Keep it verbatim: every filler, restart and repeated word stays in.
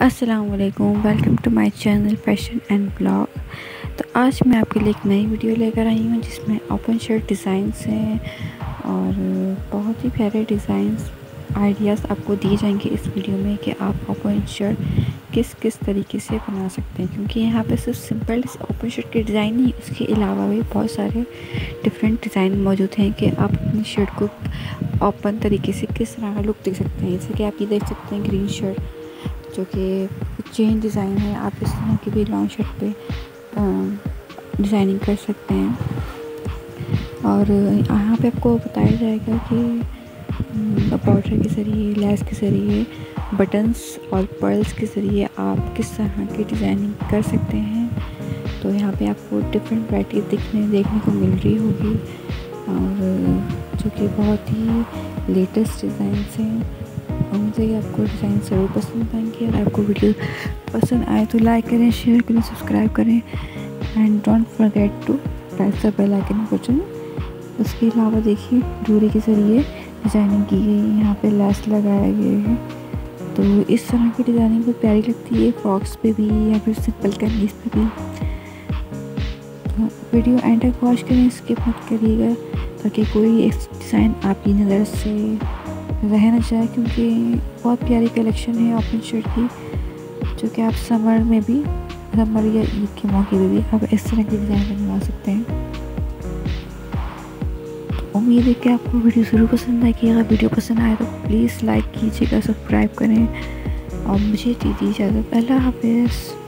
अस्सलाम वालेकुम, welcome to my channel fashion and blog. तो आज मैं आपके लिए एक नई वीडियो लेकर आई हूँ जिसमें ओपन शर्ट डिज़ाइंस हैं और बहुत ही प्यारे डिज़ाइंस आइडियाज़ आपको दिए जाएंगे इस वीडियो में कि आप ओपन शर्ट किस किस तरीके से बना सकते हैं। क्योंकि यहाँ पे सिर्फ सिंपल ओपन शर्ट के डिज़ाइन नहीं, उसके अलावा भी बहुत सारे डिफरेंट डिज़ाइन मौजूद हैं कि आप अपनी शर्ट को ओपन तरीके से किस तरह का लुक दे सकते हैं। जैसे कि आप ये देख सकते हैं ग्रीन शर्ट जो कि चेन डिज़ाइन है, आप इस तरह की भी लॉन्ग शर्ट पे डिज़ाइनिंग कर सकते हैं। और यहाँ पे आपको बताया जाएगा कि बॉर्डर के ज़रिए, लेस के ज़रिए, बटन्स और पर्ल्स के ज़रिए आप किस तरह की डिज़ाइनिंग कर सकते हैं। तो यहाँ पे आपको डिफरेंट वैरायटी दिखने देखने को मिल रही होगी और जो कि बहुत ही लेटेस्ट डिज़ाइंस हैं। उम्मीद है कि आपको डिज़ाइन ज़रूर पसंद आएंगे। अगर आपको वीडियो पसंद आए तो लाइक करें, शेयर करें, सब्सक्राइब करें and don't forget to press the bell icon button. उसके अलावा देखिए डोरी के ज़रिए डिज़ाइनिंग की गई है, यहाँ पे लेस लगाया गया है। तो इस तरह की डिज़ाइनिंग बहुत प्यारी लगती है फ्रॉक्स पे भी या फिर सिंपल कमीज़ पे भी। तो वीडियो एंड तक वॉच करें, स्किप मत करिएगा ताकि कोई एक डिज़ाइन आपकी नज़र से रहना चाहे, क्योंकि बहुत प्यारी कलेक्शन है ओपन शर्ट की जो कि आप समर में भी, समर या ईद के मौके पे भी आप इस तरह की डिज़ाइन बनवा सकते हैं। तो उम्मीद है कि आपको वीडियो ज़रूर पसंद आएगी। अगर वीडियो पसंद आए तो प्लीज़ लाइक कीजिएगा, सब्सक्राइब करें और मुझे दीजिए इजाज़त। अल्लाह हाफ़िज़।